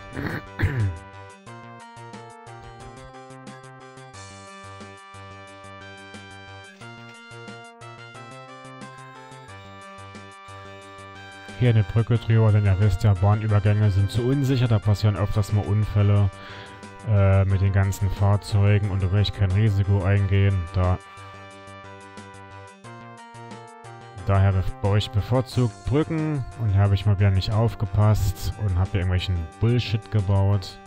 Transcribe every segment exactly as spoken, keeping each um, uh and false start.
Hier eine Brücke drüber, denn ihr wisst ja, Bahnübergänge sind zu unsicher, da passieren öfters mal Unfälle äh, mit den ganzen Fahrzeugen und da will ich kein Risiko eingehen. Da Daher baue ich bevorzugt Brücken und hier habe ich mal wieder nicht aufgepasst und habe hier irgendwelchen Bullshit gebaut.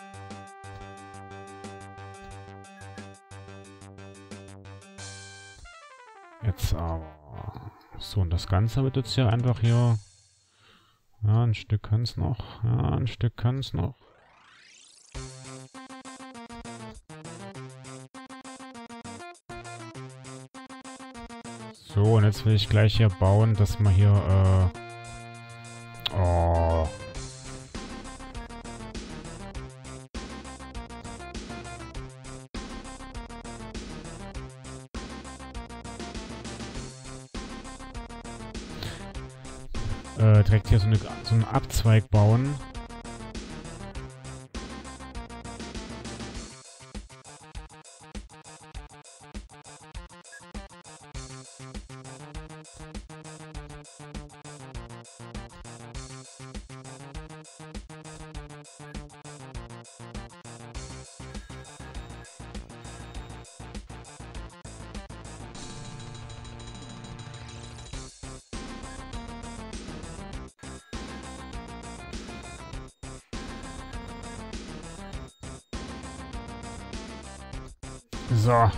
Jetzt aber... So, und das Ganze wird jetzt hier einfach hier... Ja, ein Stück kann es noch. Ja, ein Stück kann es noch. So, und jetzt will ich gleich hier bauen, dass man hier, äh... Oh... Äh, direkt hier so, eine, so einen Abzweig bauen. So.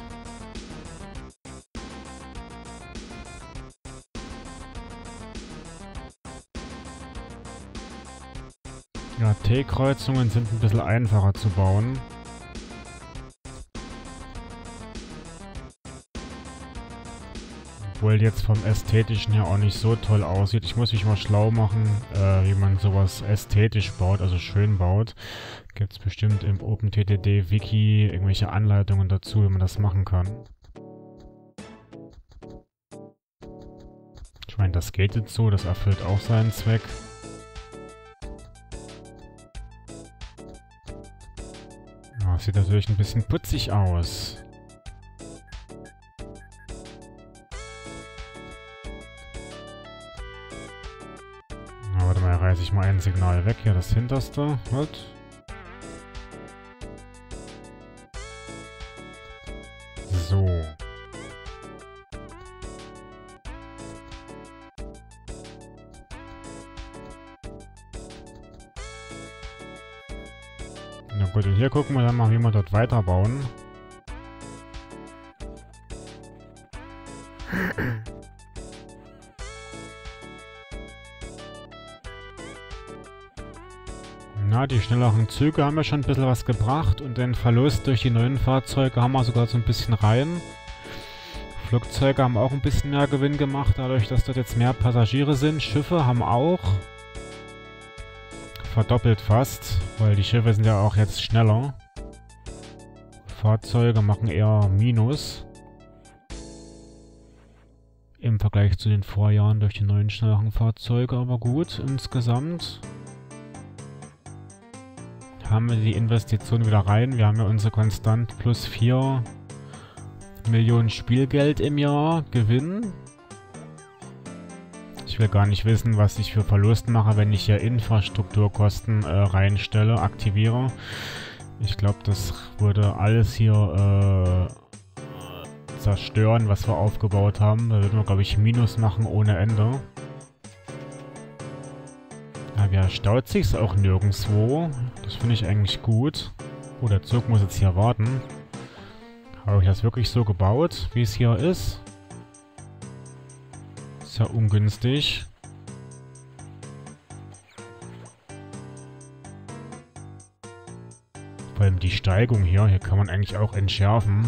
Ja, T-Kreuzungen sind ein bisschen einfacher zu bauen. Obwohl jetzt vom Ästhetischen her auch nicht so toll aussieht. Ich muss mich mal schlau machen, äh, wie man sowas ästhetisch baut, also schön baut. Gibt es bestimmt im OpenTTD-Wiki irgendwelche Anleitungen dazu, wie man das machen kann. Ich meine, das geht jetzt so, das erfüllt auch seinen Zweck. Ja, sieht natürlich ein bisschen putzig aus. Na, warte mal, reiße ich mal ein Signal weg, hier das hinterste. Halt. So. Na gut, und hier gucken wir dann mal, wie wir dort weiterbauen. Na, die schnelleren Züge haben ja schon ein bisschen was gebracht und den Verlust durch die neuen Fahrzeuge haben wir sogar so ein bisschen rein. Flugzeuge haben auch ein bisschen mehr Gewinn gemacht, dadurch, dass dort jetzt mehr Passagiere sind. Schiffe haben auch verdoppelt fast, weil die Schiffe sind ja auch jetzt schneller. Fahrzeuge machen eher Minus im Vergleich zu den Vorjahren durch die neuen schnelleren Fahrzeuge, aber gut insgesamt. Haben wir die Investition wieder rein. Wir haben ja unsere konstant plus vier Millionen Spielgeld im Jahr Gewinn. Ich will gar nicht wissen, was ich für Verlust mache, wenn ich hier Infrastrukturkosten äh, reinstelle, aktiviere. Ich glaube, das würde alles hier äh, zerstören, was wir aufgebaut haben. Da würden wir, glaube ich, Minus machen ohne Ende. Aber ja, staut sich's auch nirgendwo. Das finde ich eigentlich gut. Oh, der Zug muss jetzt hier warten. Habe ich das wirklich so gebaut, wie es hier ist? Ist ja ungünstig. Vor allem die Steigung hier, hier kann man eigentlich auch entschärfen.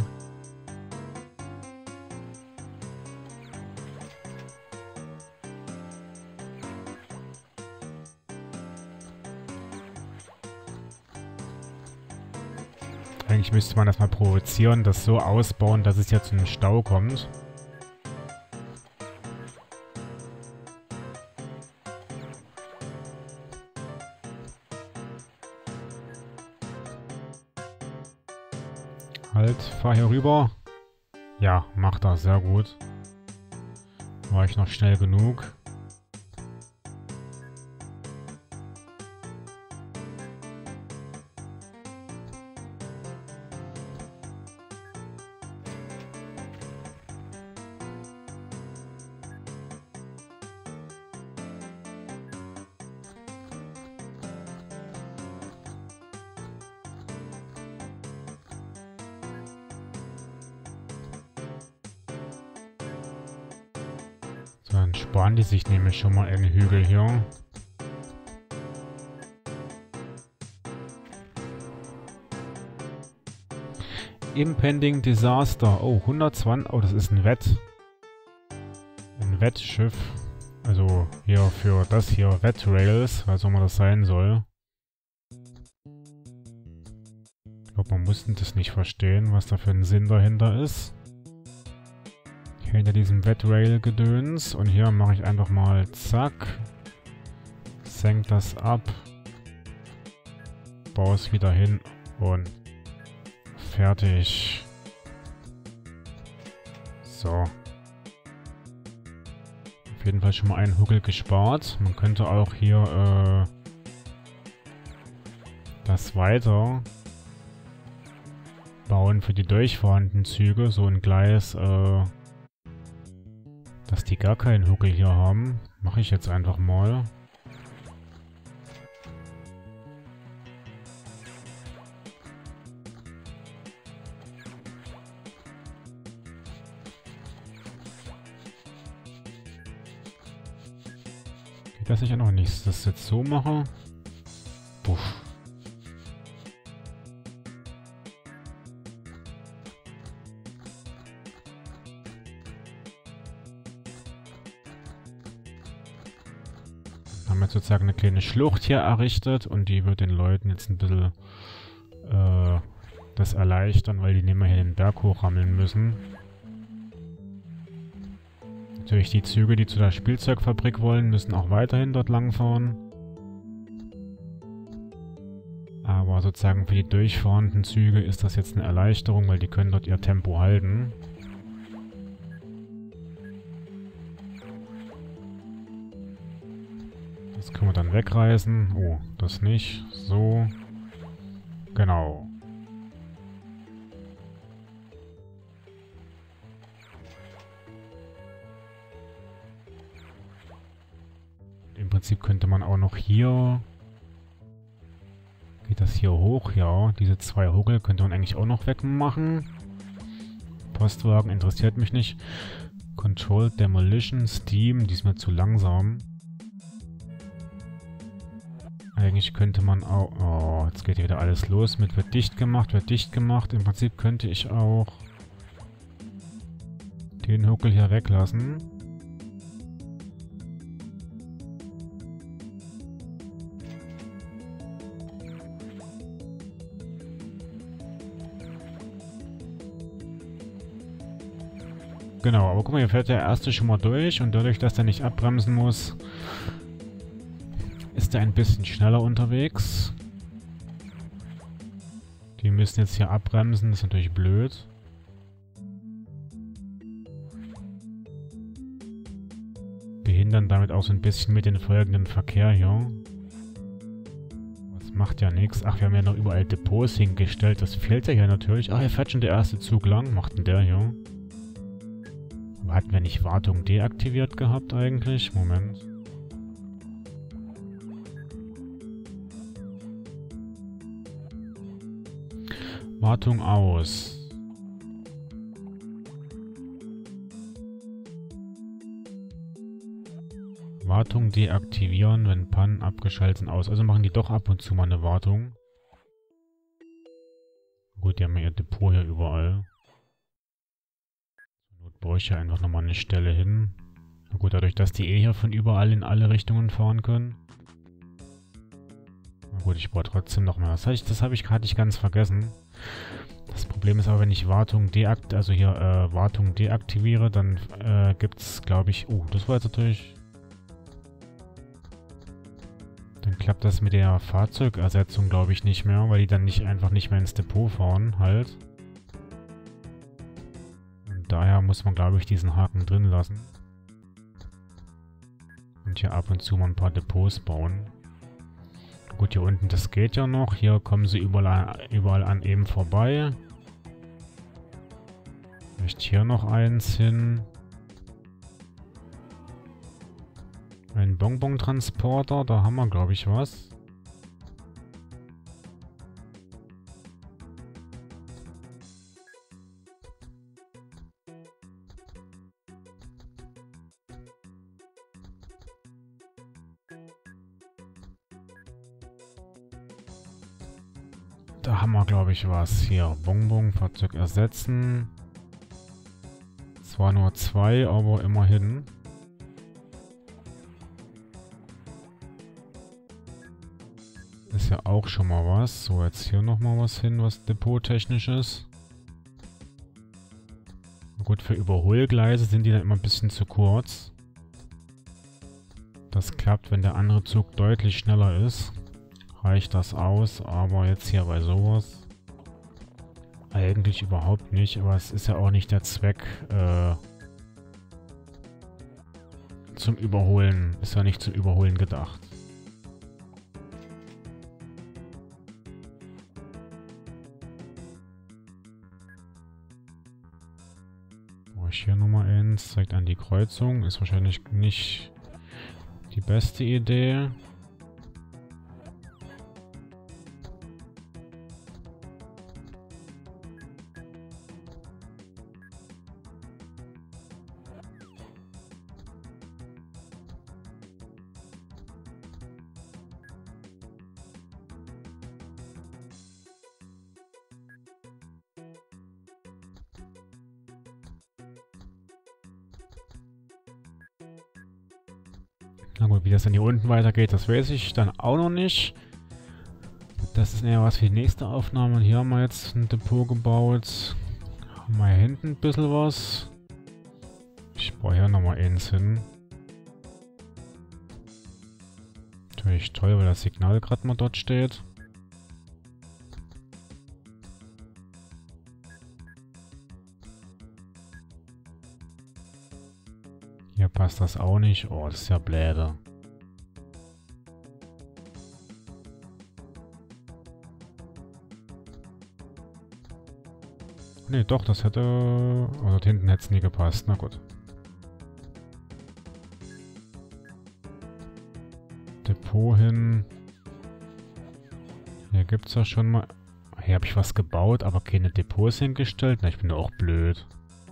Eigentlich müsste man das mal provozieren, das so ausbauen, dass es ja zu einem Stau kommt. fahr hier rüber. Ja, macht das sehr gut. War ich noch schnell genug. Dann sparen die sich nämlich schon mal einen Hügel hier. Impending Disaster. Oh, hundertzwanzig. Oh, das ist ein Wett. Ein Wettschiff. Also hier für das hier Wettrails, was auch immer das sein soll. Ich glaube, man muss das nicht verstehen, was da für ein Sinn dahinter ist. Hinter diesem Wettrail-Gedöns. Und hier mache ich einfach mal zack. Senk das ab. Baue es wieder hin und fertig. So. Auf jeden Fall schon mal einen Huckel gespart. Man könnte auch hier äh, das weiter bauen für die durchfahrenden Züge. So ein Gleis, äh, dass die gar keinen Huckel hier haben. Mache ich jetzt einfach mal. Geht das nicht auch noch nicht? Das jetzt so mache? Puff. Haben jetzt sozusagen eine kleine Schlucht hier errichtet und die wird den Leuten jetzt ein bisschen äh, das erleichtern, weil die nicht mehr hier den Berg hochrammeln müssen. Natürlich die Züge, die zu der Spielzeugfabrik wollen, müssen auch weiterhin dort langfahren. Aber sozusagen für die durchfahrenden Züge ist das jetzt eine Erleichterung, weil die können dort ihr Tempo halten. Das können wir dann wegreißen. Oh, das nicht. So. Genau. Im Prinzip könnte man auch noch hier... Geht das hier hoch? Ja, diese zwei Huckel könnte man eigentlich auch noch wegmachen. Postwagen interessiert mich nicht. Controlled Demolition, Steam, die ist mir zu langsam. Eigentlich könnte man auch... Oh, jetzt geht hier wieder alles los mit wird dicht gemacht, wird dicht gemacht. Im Prinzip könnte ich auch den Huckel hier weglassen. Genau, aber guck mal, hier fährt der erste schon mal durch und dadurch, dass er nicht abbremsen muss, ist er ein bisschen schneller unterwegs. Die müssen jetzt hier abbremsen, das ist natürlich blöd. Behindern damit auch so ein bisschen mit den folgenden Verkehr hier. Das macht ja nichts. Ach, wir haben ja noch überall Depots hingestellt, das fehlt ja hier natürlich. Ach, hier fährt schon der erste Zug lang, macht denn der hier? Aber hatten wir nicht Wartung deaktiviert gehabt eigentlich? Moment. Wartung aus. Wartung deaktivieren, wenn Pannen abgeschaltet sind, aus. Also machen die doch ab und zu mal eine Wartung. Gut, die haben ja ihr Depot hier überall. Zur Not brauche ich ja einfach nochmal eine Stelle hin. Na gut, dadurch, dass die eh hier von überall in alle Richtungen fahren können. Na gut, ich brauche trotzdem noch mehr. Das, heißt, das habe ich gerade nicht ganz vergessen. Das Problem ist aber, wenn ich Wartung deakt, also hier äh, Wartung deaktiviere, dann äh, gibt es, glaube ich... Oh, das war jetzt natürlich... Dann klappt das mit der Fahrzeugersetzung, glaube ich, nicht mehr, weil die dann nicht einfach nicht mehr ins Depot fahren, halt. daher muss man, glaube ich, diesen Haken drin lassen. Und hier ab und zu mal ein paar Depots bauen. Gut, hier unten, das geht ja noch. Hier kommen sie überall, überall an eben vorbei. Vielleicht hier noch eins hin. Ein Bonbon-Transporter, da haben wir, glaube ich, was. Da haben wir, glaube ich, was. Hier, Bonbon, Fahrzeug ersetzen. Zwar nur zwei, aber immerhin. Ist ja auch schon mal was. So, jetzt hier nochmal was hin, was depottechnisch ist. Gut, für Überholgleise sind die dann immer ein bisschen zu kurz. Das klappt, wenn der andere Zug deutlich schneller ist. Reicht das aus, aber jetzt hier bei sowas eigentlich überhaupt nicht, aber es ist ja auch nicht der Zweck äh, zum Überholen, ist ja nicht zum Überholen gedacht. Brauche ich hier Nummer eins, zeigt an die Kreuzung, ist wahrscheinlich nicht die beste Idee. Na gut, wie das dann hier unten weitergeht, das weiß ich dann auch noch nicht. Das ist eher was für die nächste Aufnahme. Hier haben wir jetzt ein Depot gebaut. Haben wir hier hinten ein bisschen was. Ich brauche hier nochmal eins hin. Natürlich toll, weil das Signal gerade mal dort steht. Hier passt das auch nicht. Oh, das ist ja bläde. Ne, doch, das hätte... Oh, dort hinten hätte es nie gepasst. Na gut. Depot hin. Hier gibt es ja schon mal... Hier habe ich was gebaut, aber keine Depots hingestellt. Na, ich bin doch auch blöd.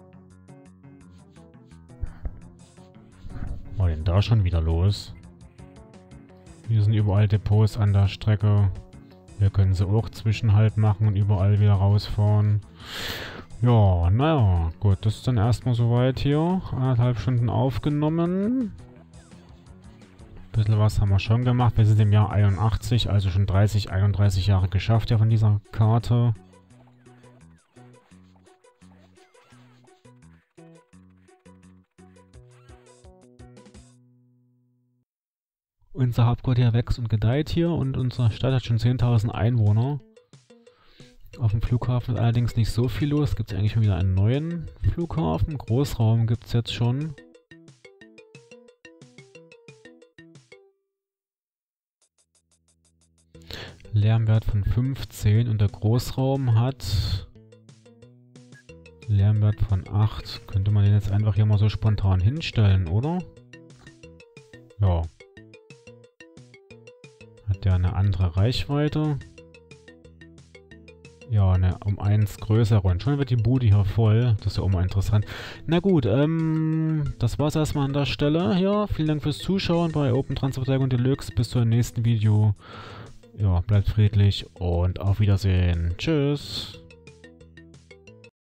Was war denn da schon wieder los? Hier sind überall Depots an der Strecke. Hier können sie auch Zwischenhalt machen und überall wieder rausfahren. Ja, naja, gut, das ist dann erstmal soweit hier. Anderthalb Stunden aufgenommen. Ein bisschen was haben wir schon gemacht. Wir sind im Jahr einundachtzig, also schon dreißig, einunddreißig Jahre geschafft ja von dieser Karte. Unser Hauptquartier wächst und gedeiht hier und unsere Stadt hat schon zehntausend Einwohner. Auf dem Flughafen ist allerdings nicht so viel los. Gibt es eigentlich schon wieder einen neuen Flughafen. Großraum gibt es jetzt schon. Lärmwert von fünfzehn und der Großraum hat Lärmwert von acht. Könnte man den jetzt einfach hier mal so spontan hinstellen, oder? Ja. Hat der eine andere Reichweite? Ja, ne, um eins größer und schon wird die Bude hier voll. Das ist ja auch mal interessant. Na gut, ähm, das war's erstmal an der Stelle. Ja, vielen Dank fürs Zuschauen bei Open Transfer Deluxe. Bis zum nächsten Video. Ja, bleibt friedlich und auf Wiedersehen. Tschüss.